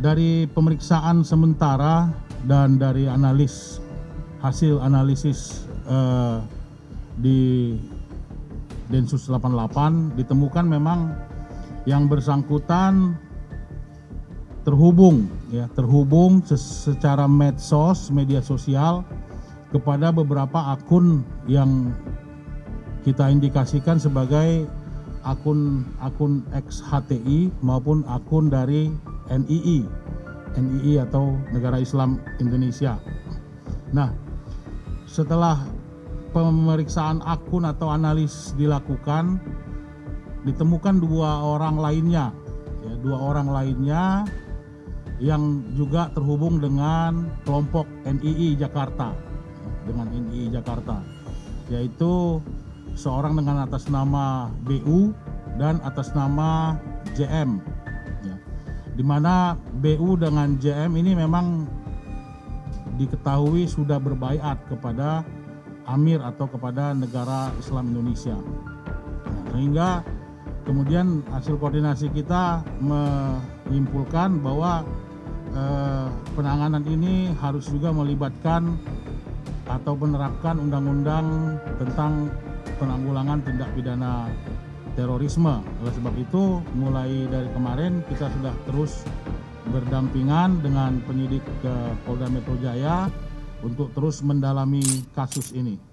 Dari pemeriksaan sementara dan dari hasil analisis di Densus 88 ditemukan memang yang bersangkutan terhubung secara media sosial kepada beberapa akun yang kita indikasikan sebagai akun ex-HTI maupun akun dari NII atau Negara Islam Indonesia. Nah, setelah pemeriksaan akun atau analis dilakukan, ditemukan dua orang lainnya yang juga terhubung dengan kelompok NII Jakarta, yaitu seorang dengan atas nama BU dan atas nama JM. Di mana BU dengan JM ini memang diketahui sudah berbaiat kepada Amir atau kepada Negara Islam Indonesia. Sehingga kemudian hasil koordinasi kita menyimpulkan bahwa penanganan ini harus juga melibatkan atau menerapkan undang-undang tentang penanggulangan tindak pidana terorisme. Oleh sebab itu, mulai dari kemarin kita sudah terus berdampingan dengan penyidik Polda Metro Jaya untuk terus mendalami kasus ini.